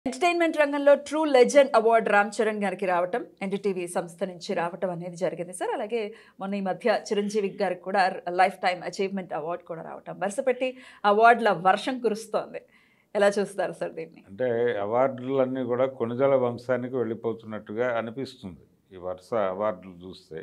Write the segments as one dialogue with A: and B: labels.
A: Entertainment రంగంలో true legend award Ram Charan గారికి రావటం ఎన్టీటీవీ సంస్థ నుంచి రావటం అనేది జరిగింది సార్. అలాగే మొన్న ఈ మధ్య చిరంజీవి గారికి కూడా లైఫ్ టైమ్ అచీవ్మెంట్ అవార్డు కూడా రావటం, వరుసపెట్టి అవార్డుల వర్షం కురుస్తోంది. ఎలా చూస్తారు సార్ దీన్ని?
B: అంటే అవార్డులన్నీ కూడా కొణిదెల వంశానికి వెళ్ళిపోతున్నట్టుగా అనిపిస్తుంది ఈ వరుస అవార్డులు చూస్తే.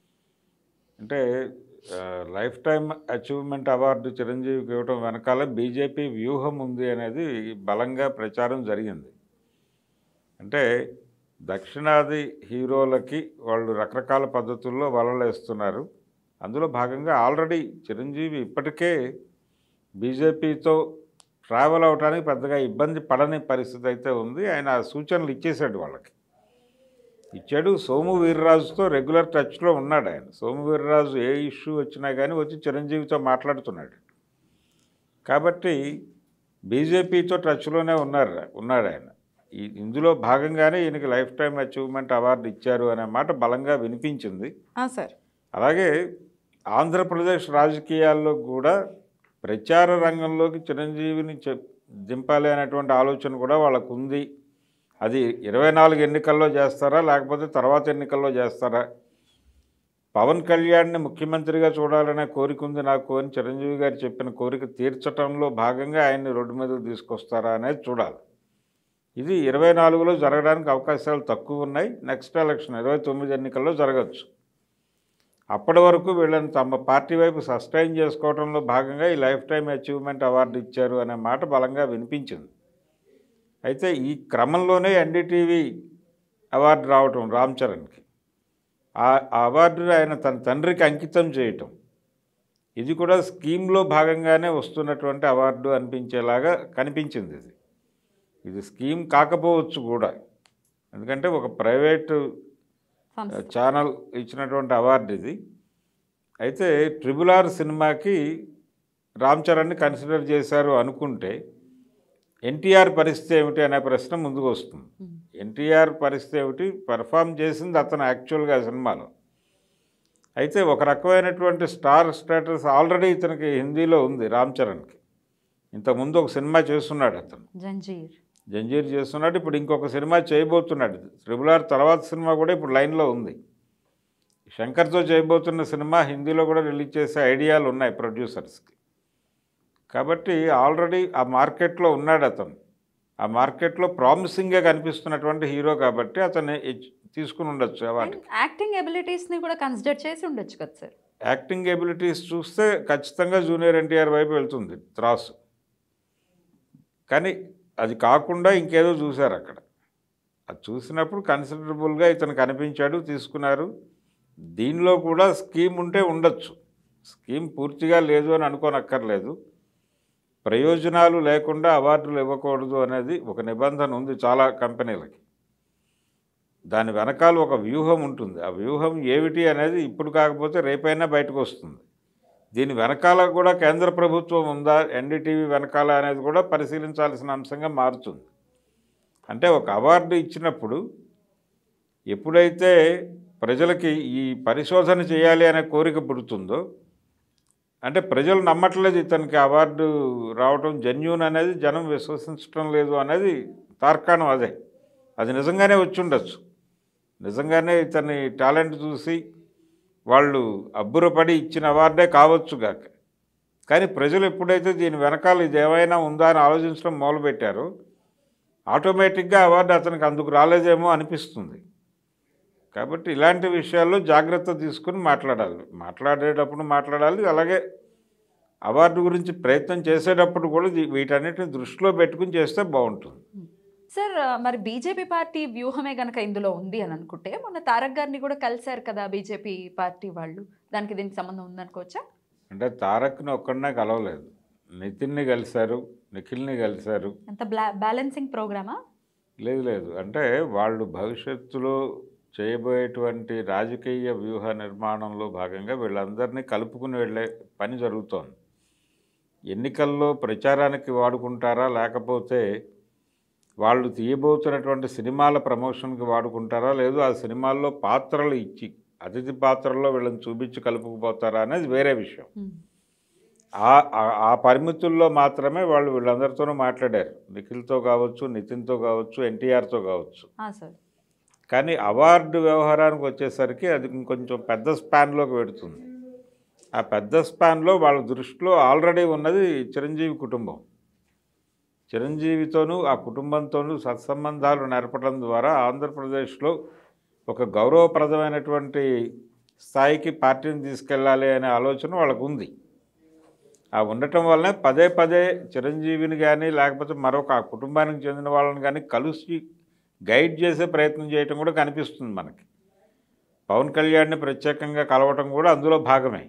B: అంటే లైఫ్ టైమ్ అచీవ్మెంట్ అవార్డు చిరంజీవికి ఇవ్వడం వెనకాల బీజేపీ వ్యూహం ఉంది అనేది బలంగా ప్రచారం జరిగింది. అంటే దక్షిణాది హీరోలకి వాళ్ళు రకరకాల పద్ధతుల్లో వలలేస్తున్నారు. అందులో భాగంగా ఆల్రెడీ చిరంజీవి ఇప్పటికే బీజేపీతో ట్రావెల్ అవడానికి పెద్దగా ఇబ్బంది పడని పరిస్థితి అయితే ఉంది. ఆయన సూచనలు ఇచ్చేశాడు, వాళ్ళకి ఇచ్చాడు. సోము వీర్రాజుతో రెగ్యులర్ టచ్లో ఉన్నాడు ఆయన. సోము వీర్రాజు ఏ ఇష్యూ వచ్చినా కానీ వచ్చి చిరంజీవితో మాట్లాడుతున్నాడు. కాబట్టి బీజేపీతో టచ్లోనే ఉన్నాడు ఆయన. ఇందులో భాగంగానే ఈయనకి లైఫ్ టైమ్ అచీవ్మెంట్ అవార్డు ఇచ్చారు అనే మాట బలంగా వినిపించింది
A: సార్. అలాగే
B: ఆంధ్రప్రదేశ్ రాజకీయాల్లో కూడా ప్రచార రంగంలోకి చిరంజీవిని దింపాలి అనేటువంటి ఆలోచన కూడా వాళ్ళకు ఉంది. అది 24 ఎన్నికల్లో చేస్తారా, లేకపోతే తర్వాత ఎన్నికల్లో చేస్తారా? పవన్ కళ్యాణ్ని ముఖ్యమంత్రిగా చూడాలనే కోరిక ఉంది నాకు అని చిరంజీవి గారు చెప్పిన కోరిక తీర్చడంలో భాగంగా ఆయన్ని రోడ్డు మీదకు తీసుకొస్తారా అనేది చూడాలి. ఇది 24లో జరగడానికి అవకాశాలు తక్కువ ఉన్నాయి. నెక్స్ట్ ఎలక్షన్ 29 ఎన్నికల్లో జరగచ్చు. అప్పటి వరకు వీళ్ళని తమ పార్టీ వైపు సస్టైన్ చేసుకోవడంలో భాగంగా ఈ లైఫ్ టైమ్ అచీవ్మెంట్ అవార్డు ఇచ్చారు అనే మాట బలంగా వినిపించింది. అయితే ఈ క్రమంలోనే ఎన్డీటీవీ అవార్డు రావటం రామ్ చరణ్కి, ఆ అవార్డుని ఆయన తన తండ్రికి అంకితం చేయటం, ఇది కూడా స్కీమ్లో భాగంగానే వస్తున్నటువంటి అవార్డు అనిపించేలాగా కనిపించింది. ఇది స్కీమ్ కాకపోవచ్చు కూడా, ఎందుకంటే ఒక ప్రైవేటు ఛానల్ ఇచ్చినటువంటి అవార్డు ఇది. అయితే RRR సినిమాకి రామ్ చరణ్ని కన్సిడర్ చేశారు అనుకుంటే NTR పరిస్థితి ఏమిటి అనే ప్రశ్న ముందుకు వస్తుంది. NTR పరిస్థితి ఏమిటి? పెర్ఫామ్ చేసింది అతను యాక్చువల్గా సినిమాలో. అయితే ఒక రకమైనటువంటి స్టార్ స్టేటస్ ఆల్రెడీ ఇతనికి హిందీలో ఉంది రామ్ చరణ్కి. ఇంతకుముందు ఒక సినిమా చేస్తున్నాడు అతను, జంజీర్ చేస్తున్నాడు. ఇప్పుడు ఇంకొక సినిమా చేయబోతున్నాడు. RRR తర్వాత సినిమా కూడా ఇప్పుడు లైన్లో ఉంది. శంకర్తో చేయబోతున్న సినిమా హిందీలో కూడా రిలీజ్ చేసే ఐడియాలు ఉన్నాయి ప్రొడ్యూసర్స్కి. కాబట్టి ఆల్రెడీ ఆ మార్కెట్లో ఉన్నాడు అతను. ఆ మార్కెట్లో ప్రామిసింగ్గా కనిపిస్తున్నటువంటి హీరో కాబట్టి అతను తీసుకుని ఉండొచ్చు అవార్డు.
A: యాక్టింగ్ ఎబిలిటీస్ని కూడా కన్సిడర్ చేసి ఉండొచ్చు కదా సార్.
B: యాక్టింగ్ ఎబిలిటీస్ చూస్తే ఖచ్చితంగా జూనియర్ NTR వైపు వెళ్తుంది త్రాసు. కానీ అది కాకుండా ఇంకేదో చూశారు అక్కడ. అది చూసినప్పుడు కన్సిడరబుల్గా ఇతను కనిపించాడు, తీసుకున్నారు. దీనిలో కూడా స్కీమ్ ఉంటే ఉండొచ్చు. స్కీమ్ పూర్తిగా లేదు అని అనుకోనక్కర్లేదు. ప్రయోజనాలు లేకుండా అవార్డులు ఇవ్వకూడదు అనేది ఒక నిబంధన ఉంది చాలా కంపెనీలకి. దాని వెనకాల ఒక వ్యూహం ఉంటుంది. ఆ వ్యూహం ఏమిటి అనేది ఇప్పుడు కాకపోతే రేపైనా బయటకు వస్తుంది. దీని వెనకాల కూడా కేంద్ర ప్రభుత్వం ఉందా, ఎన్డీటీవీ వెనకాల అనేది కూడా పరిశీలించాల్సిన అంశంగా మారుతుంది. అంటే ఒక అవార్డు ఇచ్చినప్పుడు ఎప్పుడైతే ప్రజలకి ఈ పరిశోధన చేయాలి అనే కోరిక పుడుతుందో, అంటే ప్రజలు నమ్మట్లేదు ఇతనికి అవార్డు రావడం జెన్యూన్ అనేది, జనం విశ్వసించడం లేదు అనేది తార్కాణం అదే. అది నిజంగానే వచ్చి ఉండొచ్చు. నిజంగానే ఇతని టాలెంట్ చూసి వాళ్ళు అబ్బురపడి ఇచ్చిన అవార్డే కావచ్చు గాక. కానీ ప్రజలు ఎప్పుడైతే దీని వెనకాల ఇది ఏమైనా ఉందా అని ఆలోచించడం మొదలుపెట్టారో ఆటోమేటిక్గా అవార్డు అతనికి అందుకు రాలేదేమో అనిపిస్తుంది. కాబట్టి ఇలాంటి విషయాల్లో జాగ్రత్త తీసుకుని మాట్లాడేటప్పుడు మాట్లాడాలి. అలాగే అవార్డు గురించి ప్రయత్నం చేసేటప్పుడు కూడా వీటన్నిటిని దృష్టిలో పెట్టుకుని చేస్తే బాగుంటుంది.
A: సార్, మరి బీజేపీ పార్టీ వ్యూహమే కనుక ఇందులో ఉంది అని అనుకుంటే, మొన్న తారక్ గారిని కూడా కలిశారు కదా బీజేపీ పార్టీ వాళ్ళు. దానికి దీనికి సంబంధం ఉందనుకోవచ్చా?
B: అంటే తారక్ని ఒక్కడనే కలవలేదు, నితిన్ని కలిశారు, నిఖిల్ని కలిశారు.
A: అంత బ్యాలెన్సింగ్ ప్రోగ్రామా?
B: లేదు. అంటే వాళ్ళు భవిష్యత్తులో చేయబోయేటువంటి రాజకీయ వ్యూహ నిర్మాణంలో భాగంగా వీళ్ళందరినీ కలుపుకుని వెళ్ళే పని జరుగుతోంది. ఎన్నికల్లో ప్రచారానికి వాడుకుంటారా, లేకపోతే వాళ్ళు తీయబోతున్నటువంటి సినిమాల ప్రమోషన్కి వాడుకుంటారా, లేదు ఆ సినిమాల్లో పాత్రలు ఇచ్చి అతిథి పాత్రల్లో వీళ్ళని చూపించి కలుపుకుపోతారా అనేది వేరే విషయం. ఆ పరిమితుల్లో మాత్రమే వాళ్ళు వీళ్ళందరితోనూ మాట్లాడారు. నిఖిల్‌తో కావచ్చు, నితిన్‌తో కావచ్చు, ఎన్టీఆర్‌తో కావచ్చు.
A: సార్.
B: కానీ అవార్డు వ్యవహారానికి వచ్చేసరికి అది ఇంకొంచెం పెద్ద స్పాన్‌లోకి వెడుతుంది. ఆ పెద్ద స్పాన్‌లో వాళ్ళ దృష్టిలో ఆల్రెడీ ఉన్నది చిరంజీవి కుటుంబం. చిరంజీవితోనూ ఆ కుటుంబంతోనూ సత్సంబంధాలు నెరపడం ద్వారా ఆంధ్రప్రదేశ్లో ఒక గౌరవప్రదమైనటువంటి స్థాయికి పార్టీని తీసుకెళ్ళాలి అనే ఆలోచన వాళ్ళకుంది. ఆ ఉండటం వల్లనే పదే పదే చిరంజీవిని కానీ లేకపోతే మరొక ఆ కుటుంబానికి చెందిన వాళ్ళని కానీ కలిసి గైడ్ చేసే ప్రయత్నం చేయటం కూడా కనిపిస్తుంది మనకి. పవన్ కళ్యాణ్ని ప్రత్యేకంగా కలవటం కూడా అందులో భాగమే.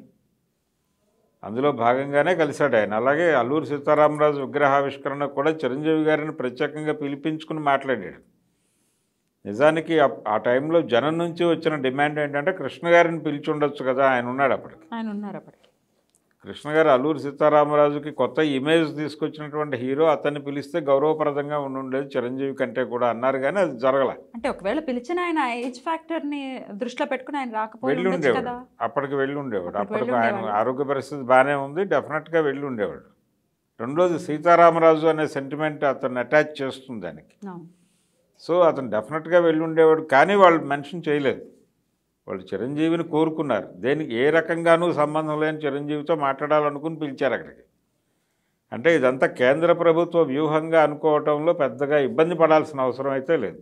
B: అందులో భాగంగానే కలిశాడు ఆయన. అలాగే అల్లూరి సీతారామరాజు విగ్రహావిష్కరణ కూడా చిరంజీవి గారిని ప్రత్యేకంగా పిలిపించుకుని మాట్లాడాడు. నిజానికి ఆ టైంలో జనం నుంచి వచ్చిన డిమాండ్ ఏంటంటే కృష్ణ గారిని పిలిచి ఉండొచ్చు కదా, ఆయన ఉన్నాడు అప్పటికి. కృష్ణ గారు అల్లూరి సీతారామరాజుకి కొత్త ఇమేజ్ తీసుకొచ్చినటువంటి హీరో, అతన్ని పిలిస్తే గౌరవప్రదంగా ఉండేది చిరంజీవి కంటే కూడా అన్నారు, కానీ అది జరగల.
A: అంటే ఒకవేళ పిలిచిన ఆయన ఏజ్ ఫ్యాక్టర్ని దృష్టిలో పెట్టుకుని ఆయన రాకపోయి
B: వెళ్ళి ఉండేవాడు. అప్పటికి వెళ్ళి ఉండేవాడు. అప్పటికి ఆయన ఆరోగ్య పరిస్థితి బాగానే ఉంది, డెఫినెట్గా వెళ్ళి ఉండేవాడు. రెండోది సీతారామరాజు అనే సెంటిమెంట్ అతన్ని అటాచ్ చేస్తుంది దానికి. సో అతను డెఫినెట్గా వెళ్ళి ఉండేవాడు. కానీ వాళ్ళు మెన్షన్ చేయలేదు. వాళ్ళు చిరంజీవిని కోరుకున్నారు. దేనికి ఏ రకంగానూ సంబంధం లేని చిరంజీవితో మాట్లాడాలనుకుని పిలిచారు అక్కడికి. అంటే ఇదంతా కేంద్ర ప్రభుత్వ వ్యూహంగా అనుకోవటంలో పెద్దగా ఇబ్బంది పడాల్సిన అవసరం అయితే లేదు.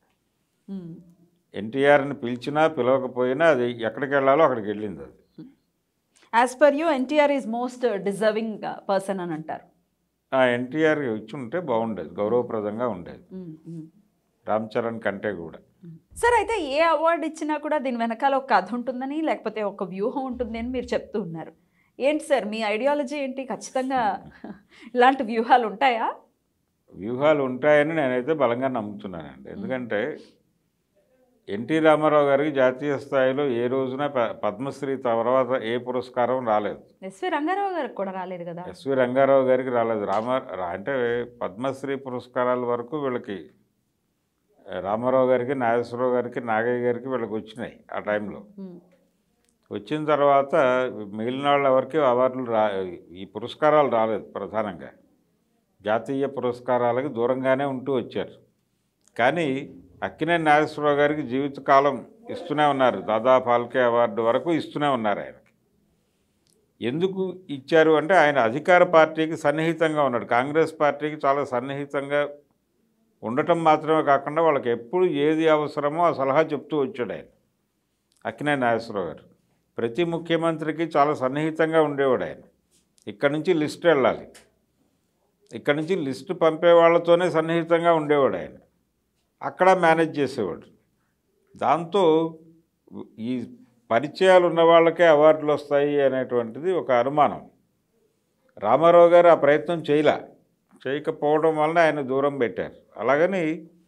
B: ఎన్టీఆర్ని పిలిచినా పిలవకపోయినా అది ఎక్కడికి వెళ్ళాలో అక్కడికి వెళ్ళింది. అది
A: as per you NTR is most deserving person అని అంటారు.
B: ఎన్టీఆర్ ఇచ్చి ఉంటే బాగుండేది, గౌరవప్రదంగా ఉండేది రామ్ చరణ్ కంటే కూడా.
A: సార్, అయితే ఏ అవార్డు ఇచ్చినా కూడా దీని వెనకాల ఒక కథ ఉంటుందని లేకపోతే ఒక వ్యూహం ఉంటుంది అని మీరు చెప్తూ ఉన్నారు. ఏంటి సార్ మీ ఐడియాలజీ ఏంటి? ఖచ్చితంగా ఇలాంటి వ్యూహాలు ఉంటాయా?
B: వ్యూహాలు ఉంటాయని నేనైతే బలంగా నమ్ముతున్నానండి. ఎందుకంటే ఎన్టీ రామారావు గారికి జాతీయ స్థాయిలో ఏ రోజున పద్మశ్రీ తర్వాత ఏ పురస్కారం రాలేదు.
A: ఎస్వి రంగారావు గారికి కూడా రాలేదు కదా.
B: ఎస్వి రంగారావు గారికి రాలేదు. అంటే పద్మశ్రీ పురస్కారాల వరకు వీళ్ళకి రామారావు గారికి, నాగేశ్వరరావు గారికి, నాగయ్య గారికి వీళ్ళకి వచ్చినాయి ఆ టైంలో. వచ్చిన తర్వాత మిగిలిన వాళ్ళు ఎవరికి అవార్డులు ఈ పురస్కారాలు రాలేదు. ప్రధానంగా జాతీయ పురస్కారాలకు దూరంగానే ఉంటూ వచ్చారు. కానీ అక్కినేని నాగేశ్వరరావు గారికి జీవితకాలం ఇస్తూనే ఉన్నారు. దాదా ఫాల్కే అవార్డు వరకు ఇస్తూనే ఉన్నారు ఆయనకి. ఎందుకు ఇచ్చారు అంటే ఆయన అధికార పార్టీకి సన్నిహితంగా ఉన్నాడు. కాంగ్రెస్ పార్టీకి చాలా సన్నిహితంగా ఉండటం మాత్రమే కాకుండా వాళ్ళకి ఎప్పుడు ఏది అవసరమో ఆ సలహా చెప్తూ వచ్చాడు ఆయన. అక్కినేని నాగేశ్వరరావు గారు ప్రతి ముఖ్యమంత్రికి చాలా సన్నిహితంగా ఉండేవాడు ఆయన. ఇక్కడి నుంచి లిస్ట్ వెళ్ళాలి, ఇక్కడి నుంచి లిస్టు పంపే వాళ్ళతోనే సన్నిహితంగా ఉండేవాడు ఆయన. అక్కడ మేనేజ్ చేసేవాడు. దాంతో ఈ పరిచయాలు ఉన్న వాళ్ళకే అవార్డులు వస్తాయి అనేటువంటిది ఒక అనుమానం. రామారావు గారు ఆ ప్రయత్నం చేయకపోవడం వలన ఆయన దూరం పెట్టారు. అలాగని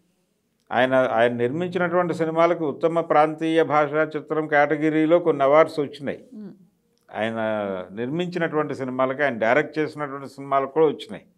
B: ఆయన నిర్మించినటువంటి సినిమాలకు ఉత్తమ ప్రాంతీయ భాషా చిత్రం కేటగిరీలో కొన్ని అవార్డ్స్ వచ్చినాయి. ఆయన నిర్మించినటువంటి సినిమాలకి, ఆయన డైరెక్ట్ చేసినటువంటి సినిమాలకు కూడా వచ్చినాయి.